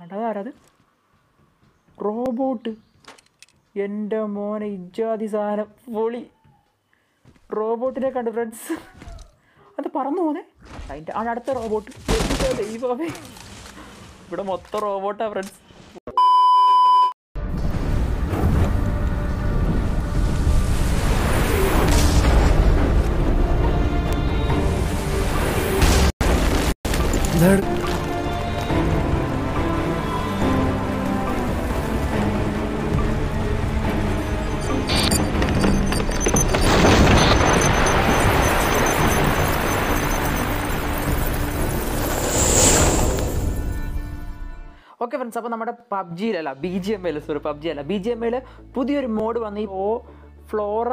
അതാരത് robot എൻ്റെ മോനെ ഇജാതി സാധനം പൊളി റോബോട്ടിനെ കണ്ടു ഫ്രണ്ട്സ് അത് പറന്നു പോന്നെ അതിൻ്റെ അടുത്ത റോബോട്ട് ദൈവമേ ഇവിടെ മൊത്തം റോബോട്ടാ ഫ്രണ്ട്സ് ഓക്കെ ഫ്രണ്ട്സ്, അപ്പോൾ നമ്മുടെ പബ്ജിയിലല്ല BGMI സോറി പബ്ജി അല്ല BGMI പുതിയൊരു മോഡ് വന്ന് ഈ ഫ്ലോറ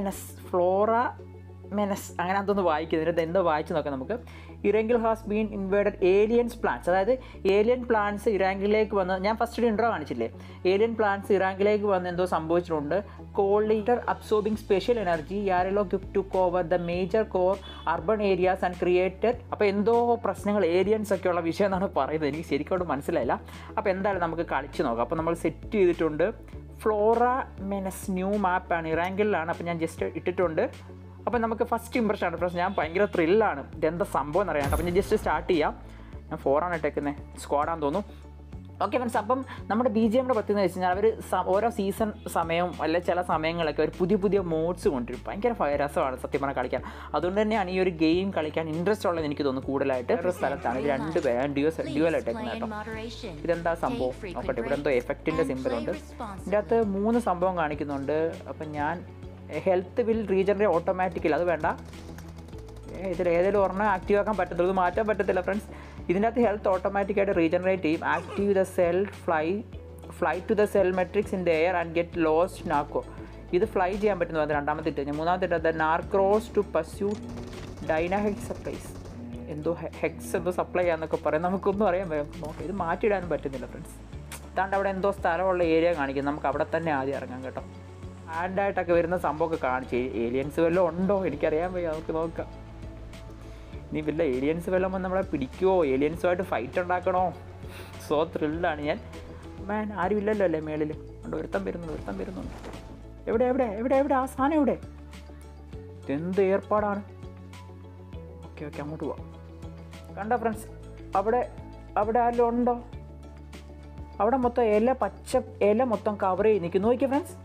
മെനസ് അങ്ങനെ അതൊന്ന് വായിക്കുന്നത് എന്തോ വായിച്ച് നോക്കാം നമുക്ക്. ഇറാങ്കിൽ has been invaded aliens plants, അതായത് ഏലിയൻ പ്ലാന്റ്സ് ഇറാങ്കിലേക്ക് വന്ന് ഞാൻ ഫസ്റ്റ് ഇൻട്രോ കാണിച്ചില്ലേ, ഏലിയൻ പ്ലാന്റ്സ് ഇറാങ്കിലേക്ക് വന്ന് എന്തോ സംഭവിച്ചിട്ടുണ്ട്. കോൾഡർ അബ്സോർബിങ് സ്പെഷ്യൽ എനർജി യാരലോ to cover the major core urban areas and created. അപ്പോൾ എന്തോ പ്രശ്നങ്ങൾ ഏലിയൻസ് ഒക്കെ ഉള്ള വിഷയം എന്നാണ് പറയുന്നത്, എനിക്ക് ശരിക്കും മനസ്സിലായില്ല. അപ്പോൾ എന്തായാലും നമുക്ക് കളിച്ച് നോക്കാം. അപ്പോൾ നമ്മൾ സെറ്റ് ചെയ്തിട്ടുണ്ട് ഫ്ലോറ മെനസ് ന്യൂ മാപ്പാണ്, ഇറാങ്കിലാണ്. അപ്പോൾ ഞാൻ ജസ്റ്റ് ഇട്ടിട്ടുണ്ട്. അപ്പോൾ നമുക്ക് ഫസ്റ്റ് ഇമ്പ്രഷനാണ് ഫ്രണ്ട്സ്, ഞാൻ ഭയങ്കര ത്രില്ലാണ് ഇതെന്താ സംഭവം എന്നറിയാം. അപ്പോൾ ഞാൻ ജസ്റ്റ് സ്റ്റാർട്ട് ചെയ്യാം. ഞാൻ 4 ഇട്ടേക്കുന്നത്, സ്ക്വാഡാന്ന് തോന്നുന്നു. ഓക്കെ ഫ്രണ്ട്സ്, അപ്പം നമ്മുടെ BGMയുടെ പ്രത്യേകത എന്ന് വെച്ച് കഴിഞ്ഞാൽ അവർ ഓരോ സീസൺ സമയവും അല്ലെ ചില സമയങ്ങളൊക്കെ അവർ പുതിയ മോഡ്സ് കൊണ്ടുവരും. ഭയങ്കര രസമാണ് സത്യം പറഞ്ഞാൽ കളിക്കാൻ. അതുകൊണ്ട് തന്നെയാണ് ഈ ഒരു ഗെയിം കളിക്കാൻ ഇൻട്രസ്റ്റ് ഉള്ളത് എനിക്ക് തോന്നുന്നു കൂടുതലായിട്ട്. ഒരു സ്ഥലത്താണ് ഇത് 2 പേര് ഡ്യുവലായിട്ടേക്കുന്നത് കേട്ടോ. ഇതെന്താ സംഭവം നോക്കട്ടെ, ഇവിടെ എന്തോ എഫക്റ്റിൻ്റെ സിമ്പിളുണ്ട്. ഇതിൻ്റെ അകത്ത് 3 സംഭവം കാണിക്കുന്നുണ്ട്. അപ്പം ഞാൻ ഹെൽത്ത് വിൽ റീജനറേറ്റ് ഓട്ടോമാറ്റിക്കലി, അത് വേണ്ട, ഇതിൽ ഏതെങ്കിലും ഒരെണ്ണം ആക്റ്റീവ് ആക്കാൻ പറ്റത്തുള്ളൂ, ഇത് മാറ്റാൻ പറ്റത്തില്ല ഫ്രണ്ട്സ്. ഇതിൻ്റെ അകത്ത് ഹെൽത്ത് ഓട്ടോമാറ്റിക്കായിട്ട് റീജനറേറ്റ് ചെയ്യും. Active the cell fly to the cell matrix in the air and get lost narco. ഇത് ഫ്ലൈ ചെയ്യാൻ പറ്റുന്നു, അത് രണ്ടാമത്തെ ഇട്ട്. മൂന്നാമത്തെ ഇട്ടത് narcos to pursue Dynahex supplies, എന്തോ ഹെക്സ് എന്തോ സപ്ലൈ ചെയ്യാന്നൊക്കെ പറയും, നമുക്കൊന്നും അറിയാൻ നോക്കാം. ഇത് മാറ്റിയിടാനും പറ്റുന്നില്ല ഫ്രണ്ട്സ്. ഇതാണ്ട് അവിടെ എന്തോ സ്ഥലമുള്ള ഏരിയ കാണിക്കും, നമുക്ക് അവിടെ തന്നെ ആദ്യം ഇറങ്ങാം കേട്ടോ. ആഡായിട്ടൊക്കെ വരുന്ന സംഭവമൊക്കെ കാണിച്ച് ഏലിയൻസ് വല്ലതും ഉണ്ടോ എനിക്കറിയാൻ വയ്യ, നമുക്ക് നോക്കാം. ഇനി വല്ല ഏലിയൻസ് വല്ലതും വന്ന് നമ്മളെ പിടിക്കുമോ, ഏലിയൻസുമായിട്ട് ഫൈറ്റ് ഉണ്ടാക്കണോ? സോ ത്രില്ലാണ് ഞാൻ. മാൻ ആരും ഇല്ലല്ലോ അല്ലേ മേളിൽ, ഉണ്ട് ഒരുത്തം വരുന്നുണ്ട്. എവിടെ ആ സാധനം എവിടെ? എന്ത് ഏർപ്പാടാണ്. ഓക്കെ അങ്ങോട്ട് പോവാം. കണ്ടോ ഫ്രണ്ട്സ്, അവിടെ ആരെങ്കിലും ഉണ്ടോ? അവിടെ മൊത്തം ഇല മൊത്തം കവർ ചെയ്ത് നിൽക്കുന്നു. നോക്കിയ ഫ്രണ്ട്സ്,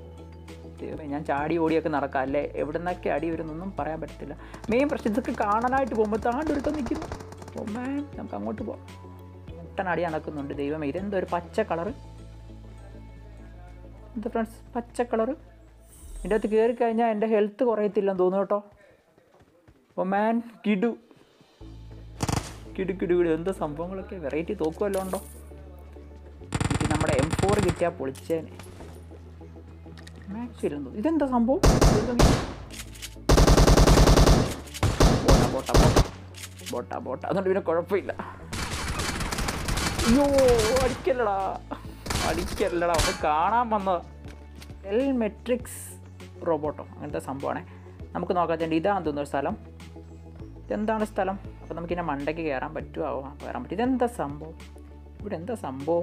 ഞാൻ ചാടി ഓടിയൊക്കെ നടക്കാം അല്ലേ, എവിടെ നിന്നൊക്കെ അടി വരുന്നൊന്നും പറയാൻ പറ്റത്തില്ല. മെയിൻ പ്രശ്നം ഇതൊക്കെ കാണാനായിട്ട് പോകുമ്പോൾ താണ്ടൊരുത്തം നിൽക്കുന്നു. ഓ മാൻ, നമുക്ക് അങ്ങോട്ട് പോവാം. മുട്ടൻ അടി നടക്കുന്നുണ്ട്. ദൈവമേ, ഇതെന്തോ ഒരു പച്ച കളറ്, എന്താ ഫ്രണ്ട്സ് പച്ച കളറ്. ഇതിൻ്റെ അകത്ത് കയറി കഴിഞ്ഞാൽ എൻ്റെ ഹെൽത്ത് കുറയത്തില്ലെന്ന് തോന്നുന്നു കേട്ടോ. ഓ മാൻ, കിടു എന്തോ സംഭവങ്ങളൊക്കെ വെറൈറ്റി തോക്കുമല്ലോ ഉണ്ടോ. ഇത് നമ്മുടെ M4 കിട്ടിയാൽ പൊളിച്ചേനെ. മാക്സിലെന്തോ ഇതെന്താ സംഭവം? ബോട്ട അതുകൊണ്ട് പിന്നെ കുഴപ്പമില്ല. അയ്യോ അടിക്കല്ലടാ ഒന്ന് കാണാൻ വന്നതാ. സെൽ മെട്രിക്സ് റോബോട്ടോ അങ്ങനത്തെ സംഭവമാണേ. നമുക്ക് നോക്കാൻ ഇതാണെന്ന് തോന്നുന്നു സ്ഥലം. ഇതെന്താണ് സ്ഥലം? അപ്പോൾ നമുക്കിതിനെ മണ്ടയ്ക്ക് കയറാൻ പറ്റുമോ? കയറാൻ പറ്റും. ഇതെന്താ സംഭവം? ഇവിടെ എന്താ സംഭവം?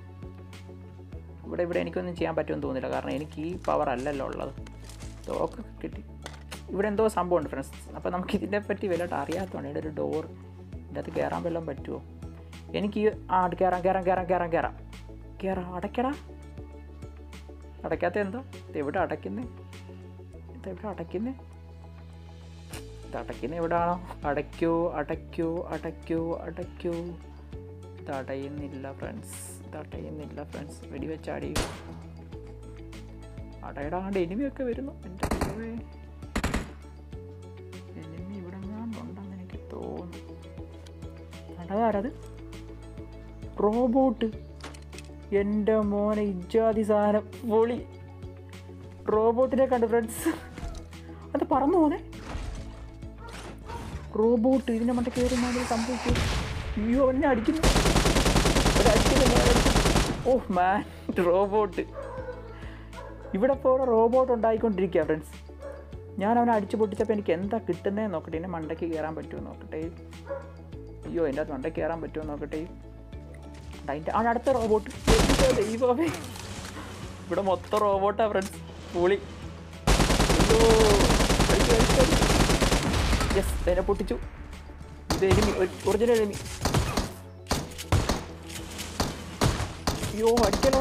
ഇവിടെ എനിക്കൊന്നും ചെയ്യാൻ പറ്റുമെന്ന് തോന്നുന്നില്ല, കാരണം എനിക്ക് ഈ പവർ അല്ലല്ലോ ഉള്ളത്. തോക്ക് കിട്ടി. ഇവിടെ എന്തോ സംഭവമുണ്ട് ഫ്രണ്ട്സ്. അപ്പോൾ നമുക്ക് ഇതിനെ പറ്റി വല്ലതായിട്ട് അറിയാത്തതാണ്. ഇവിടെ ഒരു ഡോർ, ഇതിൻ്റെ അകത്ത് കയറാൻ വല്ലതും പറ്റുമോ? എനിക്ക് കയറാം. അടയ്ക്കാത്ത എന്താ? ഇതെവിടെ അടയ്ക്കുന്നത്? ഇത് എവിടെയാണോ? അടയ്ക്കൂ. തടയുന്നില്ല ഫ്രണ്ട്സ്. വെടിവെച്ചാടി അടയിടാണ്ട് എനിമിയൊക്കെ വരുന്നു. എൻ്റെ എനിമി ഇവിടെ ഉണ്ടെന്ന് എനിക്ക് തോന്നുന്നു. അതാരത് റോബോട്ട്, എൻ്റെ മോനെ ഇജാതി സാധനം പൊളി. റോബോട്ടിനെ കണ്ടു ഫ്രണ്ട്സ്, അത് പറന്നു പോന്നെ റോബോട്ട്. ഇതിൻ്റെ മറ്റേ കയറി സംഭവിച്ചു. അയ്യോ എന്നെ അടിക്കുന്നു. Oh man, robot. ഇവിടെ ഇപ്പോൾ റോബോട്ട് ഉണ്ടായിക്കൊണ്ടിരിക്കുക ഫ്രണ്ട്സ്. ഞാൻ അവനെ അടിച്ചു പൊട്ടിച്ചപ്പോൾ എനിക്ക് എന്താ കിട്ടുന്നതെന്ന് നോക്കട്ടെ. എന്നെ മണ്ടയ്ക്ക് കയറാൻ പറ്റുമോ നോക്കട്ടെ. അയ്യോ എൻ്റെ അത് മണ്ടയ്ക്ക് കയറാൻ പറ്റുമോ നോക്കട്ടെ. അതിൻ്റെ അടുത്ത റോബോട്ട്. ദൈവമേ, ഇവിടെ മൊത്തം റോബോട്ടാണ് ഫ്രണ്ട്സ്. പൊളി. യെസ്, അതിനെ പൊട്ടിച്ചു. ഇത് എനിമി, ഒറിജിനൽ എനിമി. അയ്യോ അടിക്കല്ല.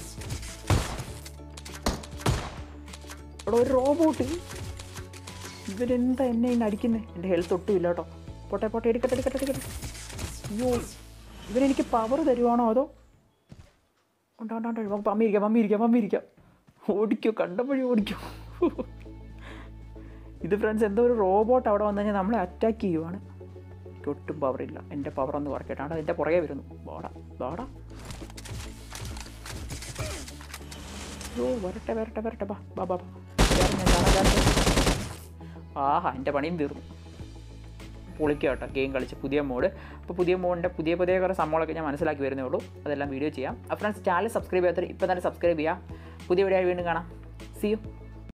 ഇവിടെ ഒരു റോബോട്ട്. ഇവരെന്താ എന്നെ ഇന്ന് അടിക്കുന്നത്? എൻ്റെ ഹെൽത്ത് ഒട്ടും ഇല്ല കേട്ടോ. പോട്ടെ എടുക്കട്ടെ. അയ്യോ, ഇവരെനിക്ക് പവർ തരുവാണോ അതോ? ഉണ്ട്. പമ്മിയിരിക്കാം. ഓടിക്കോ, കണ്ടപ്പോഴും ഓടിക്കോ. ഇത് ഫ്രണ്ട്സ് എന്തോ ഒരു റോബോട്ട് അവിടെ വന്നു കഴിഞ്ഞാൽ നമ്മളെ അറ്റാക്ക് ചെയ്യുവാണ്. എനിക്ക് ഒട്ടും പവറില്ല. എൻ്റെ പവർ ഒന്ന് കുറയ്ക്കട്ടാണ്. എൻ്റെ പുറകെ വരുന്നു. വാടാ. അയ്യോ, വരട്ടെ. ബാ. ആഹാ, എൻ്റെ പണിയും തീർന്നു. പൊളിക്കുക കേട്ടോ ഗെയിം കളിച്ച്. പുതിയ മോഡ്. അപ്പോൾ പുതിയ മോഡിൻ്റെ പുതിയ കുറേ സംഭവങ്ങളൊക്കെ ഞാൻ മനസ്സിലാക്കി വരുന്നേ ഉള്ളൂ. അതെല്ലാം വീഡിയോ ചെയ്യാം. അപ്പോൾ ഫ്രണ്ട്സ്, ചാനൽ സബ്സ്ക്രൈബ് ചെയ്യാത്തവർ ഇപ്പോൾ തന്നെ സബ്സ്ക്രൈബ് ചെയ്യാം. പുതിയ വീഡിയോ വീണ്ടും കാണാം. See you.